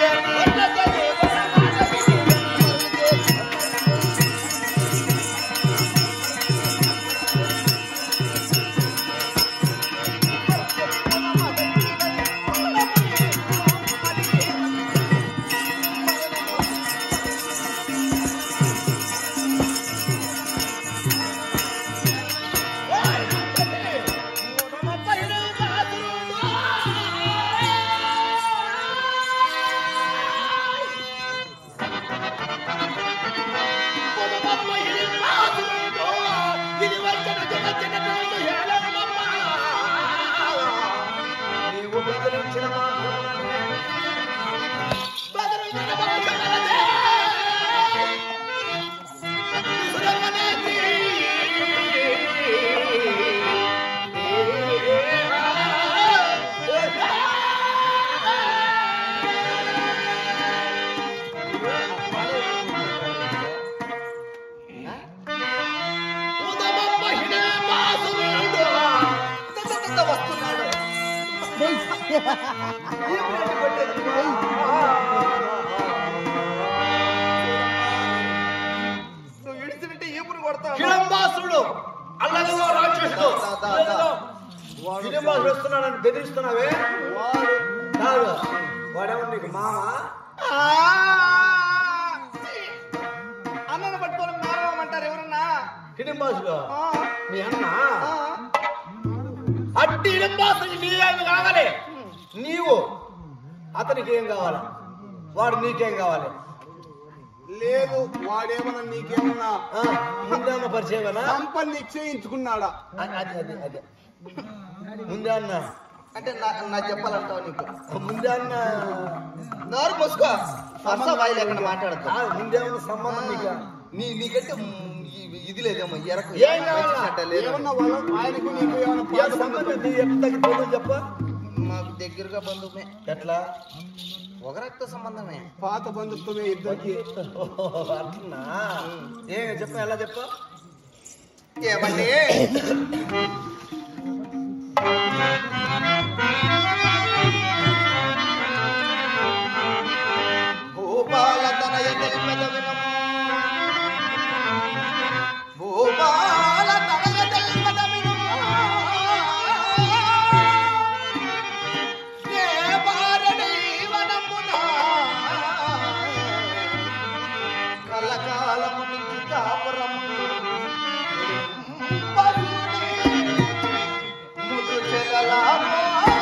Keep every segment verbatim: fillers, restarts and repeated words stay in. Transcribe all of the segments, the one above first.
నువ్వు ఇడిచినట్టే ఏపును కొడతావు. కిడంబాసుడు అల్లగలో రాక్షసుడు కిడంబాసుడు వస్తున్నాడని బెదిరిస్తున్నావే వాడు కాదు. వాడేమో నీకు మామ అన్నను పట్టుకోవడం మారవమంటారు ఎవరన్నా. కిడంబాసుడు మీ అన్న అట్టి కిడంబాసుడికి నీవేమి కావాలి? నీవు అతనికి ఏం కావాలి? వాడు నీకేం కావాలి? లేదు వాడేమన్నా నీకేమన్నా ముందేమన్నా పరిచయమేనా? సంపన్ని నిశ్చయించుకున్నాడా? అది అది అదే ముందే అన్న అంటే నా చెప్పాలంటావు నీకు ముందే అన్న నోరు మూసుకో. ఫస్ట్ వాయి లేకుండా మాట్లాడతా. ముందేమన్నా సంబంధం నీకు? నీ నీకంటే ఇది లేదేమో ఎరకు ఏం కావాలి? ఏమన్నా వాళ్ళు ఆయనకు నీకు ఏమన్నా సంబంధం నీ ఎంత చెప్ప. మాకు దగ్గరగా బంధువుమే. ఎట్లా? ఒక రక్త సంబంధమే, పాత బంధుత్వమే ఇద్దరికి. అట్లా ఏ చెప్ప ఎలా చెప్ప ఏమండి భూపాల తనయ తెలిపద వినము భూపాల తనయ తెలిపద వినము కలకాలము నుంచి కాపురము ముదు చెగలాము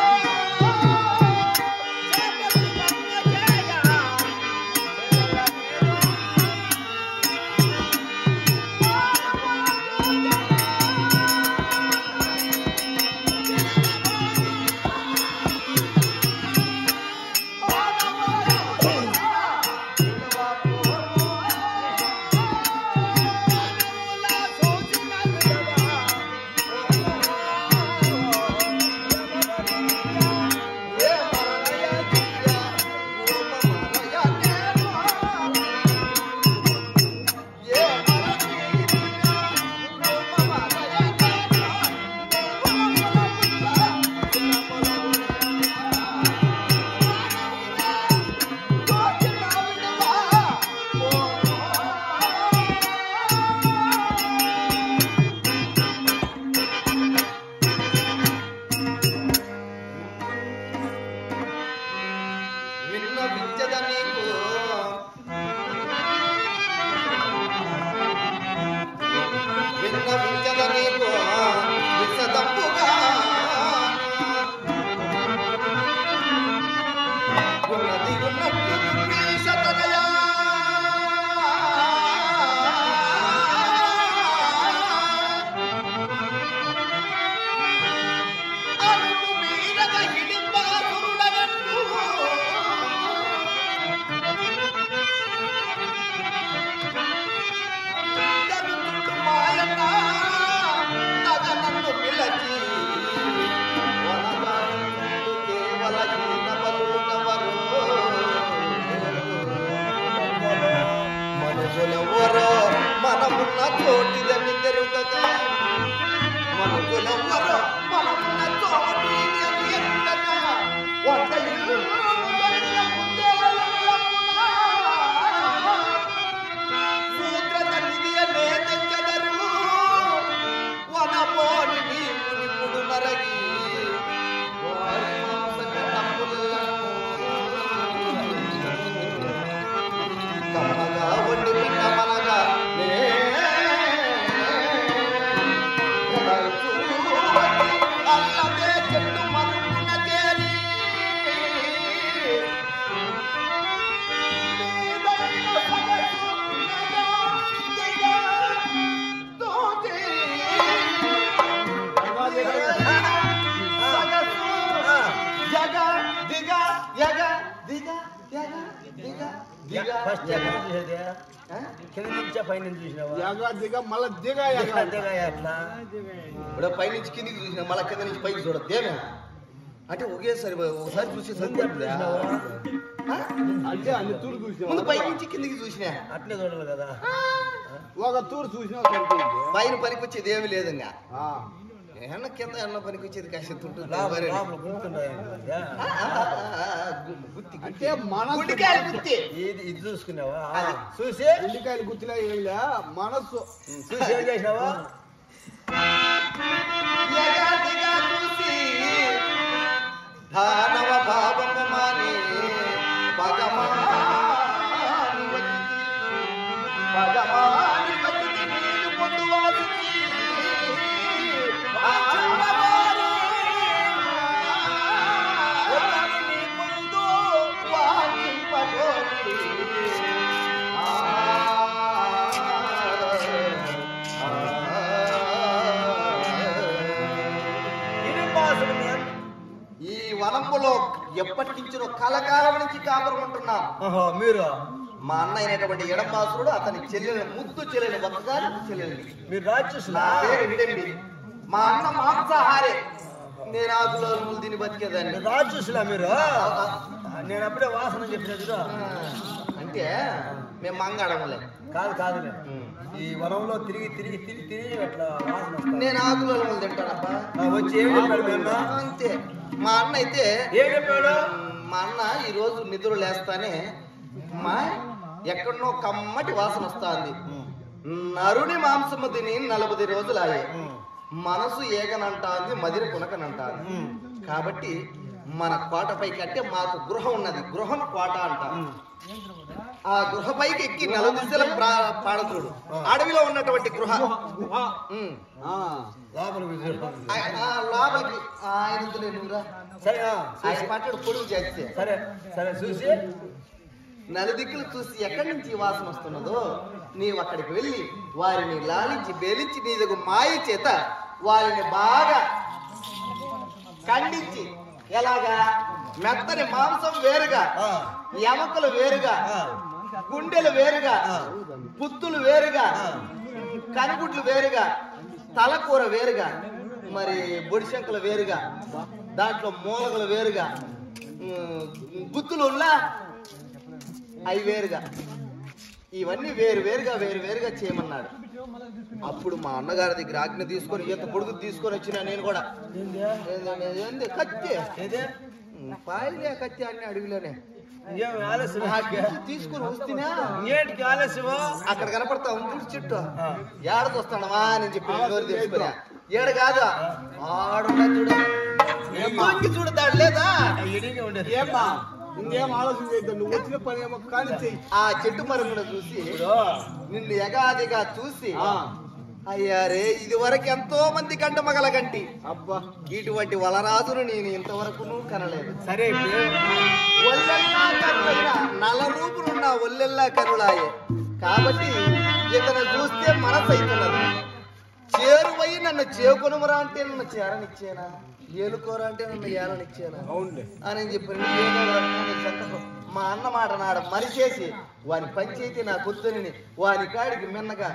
మనుషులెవ్వరో మనమున్న చోటిదని తెరుగక మనుషులెవ్వరో మనమున్న చోటిని ఎరుగక వంద ఇల్లు ఎగ దిగ దిగ ఫస్ట్ ఎక్కడ చూసేది కింద నుంచే పై నుంచి చూసినావా ఎగ దిగ మళ్ళా దిగ ఎగ దిగ ఎట్లా ఇప్పుడు పై నుంచి కిందికి చూసిన మళ్ళా కింద నుంచి పైకి చూడద్దేమే అంటే ఒకేసారి ఒకసారి చూసి అంటే అన్ని తూరు చూసినా ముందు పై నుంచి కిందికి చూసినా అట్లే చూడాలి కదా ఒక తూరు చూసినా సరిపోయింది పైన పనికి వచ్చేది ఏమి లేదు ఇంకా ఏమన్నా కింద ఏమన్నా పనికి వచ్చేది కష్టం ఉంటుంది అంటే మన గుండెకాయలు గుత్తి ఇది ఇది చూసుకున్నావా చూసి గుండెకాయలు గుర్తులే ఏమిలే మనస్సు చూసి ఏం చేసినావా ఎగాదిగా చూసి దానవ భావము మాని భగమాని వచ్చితి భగమాని వచ్చితి నీరు పొందువాసితి ఆచందవారి ఒకరిని ముందు వాకింపగోరి ఈ వనంపులో ఎప్పటి నుంచో కలకాలం నుంచి కాపురం ఉంటున్నాం మీరు మా అన్న అయినటువంటి ఎడంబాసురుడు అతని చెల్లెని ముద్దు చెల్లెని ఒక్కగారు చెల్లెని మీరు రాక్షసులా నా పేరు విడండి మా అన్న మాంసాహారే నేను ఆకులో దీన్ని బతికేదాన్ని రాక్షసులా మీరు నేను అప్పుడే వాసన చెప్పినది అంటే మేము మంగాడములే కాదు కాదులే ఈ వనంలో తిరిగి తిరిగి తిరిగి తిరిగి అట్లా వాసన వస్తుంది. నేను ఆకులో తింటానబ్బా వచ్చి ఏం చెప్పాడు మీ అన్న అంతే మా అన్న అయితే ఏం చెప్పాడు మా అన్న ఈ రోజు నిద్ర లేస్తానే మా ఎక్కడనో కమ్మటి వాసన వస్తుంది నరుని మాంసము తిని నలభై రోజులు ఆయే మనసు ఏగనంటాంది మదిర పునకనంటాంది కాబట్టి మన కోటపైకి అంటే మాకు గృహం ఉన్నది గృహం కోట అంటాం ఆ గృహపైకి ఎక్కి నలుదిశల పాడతుడు అడవిలో ఉన్నటువంటి గృహ లోపలికి ఆయన సరే ఆయన పట్టడు పొడుగు చేస్తే సరే సరే చూసి నలుదిక్కులు చూసి ఎక్కడి నుంచి ఈ వాసన వస్తున్నదో నీవు అక్కడికి వెళ్ళి వారిని లాలించి బేలించి నీ దగ్గర మాయ చేత వారిని బాగా ఖండించి ఎలాగా మెత్తని మాంసం వేరుగా ఎముకలు వేరుగా గుండెలు వేరుగా పుత్తులు వేరుగా కనుగుడ్లు వేరుగా తలకూర వేరుగా మరి బొడిశంకలు వేరుగా దాంట్లో మూలగలు వేరుగా గుత్తులు ఉన్నా అవి వేరుగా ఇవన్నీ వేరు వేరుగా వేరు వేరుగా చేయమన్నాడు. అప్పుడు మా అన్నగారి దగ్గర ఆజ్ఞ తీసుకొని ఈత పొడుగు తీసుకొని వచ్చినా నేను కూడా ఏంది కత్తి పాయిలే కత్తి అన్ని అడవిలోనే తీసుకుని వస్తున్నా అక్కడ కనపడతా ఉంది చుట్టూ ఏడకు వస్తాడవా అని చెప్పి తీసుకున్నా ఏడు కాదు ఆడున్నా చూడ చూడతాడు లేదా ఏమ్మా ఇంకేం ఆలోచన చేయద్దు నువ్వు వచ్చిన పని ఏమో కానీ చెయ్యి ఆ చెట్టు మరుగున చూసి నిన్ను ఎగాదిగా చూసి అయ్యారే ఇది వరకు ఎంతో మంది కంట మగల కంటి అబ్బా ఇటువంటి వలరాజును నేను ఇంతవరకు కనలేదు. సరే ఒల్లెల్లా కరులైన నల్ల రూపులున్న ఒల్లెల్లా కరులాయే కాబట్టి ఇతను చూస్తే మనసు అవుతున్నది. చేరువై నన్ను చేకొనుమరా అంటే నన్ను చేరనిచ్చేనా ఏలుకోరా అంటే నన్ను ఏలనిచ్చేనా అని చెప్పి మా అన్న మాట నాడు మరిచేసి వాని పంచేతి నా కుర్తుని వాని కాడికి మిన్నగా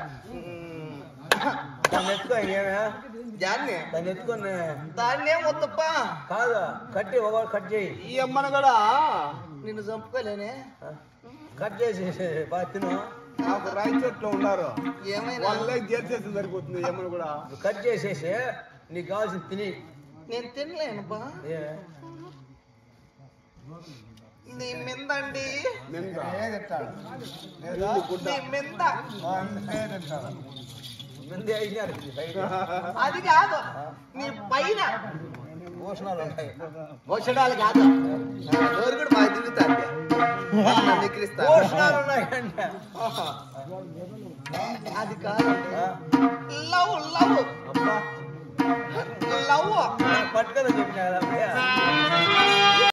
దాన్ని ఎత్తుకో దాన్ని దాన్ని ఎత్తుకొని దాన్నే మొత్తప్ప కాదు కట్టి ఒక కట్ చేయి ఈ అమ్మను కూడా నిన్ను చంపుకోలేనే కట్ చేసి బాగా తిను నాకు రాయి చెట్లు ఉన్నారు ఏమైనా వాళ్ళే చేసేసి సరిపోతుంది ఈ అమ్మను కూడా కట్ చేసేసి నీకు కావాల్సింది తిని నేను తినలేనుపా నీ మిందండి నీ మింద మంది అయినారు అది కాదు నీ పైన భూషణాలు ఉంటాయి భూషణాలు కాదు నోరు కూడా బాగా తిరుగుతాను భూషణాలు ఉన్నాయంటే అది కాదు లవ్ లవ్ అబ్బా లవ్ పట్టుకొని చెప్పినా కదా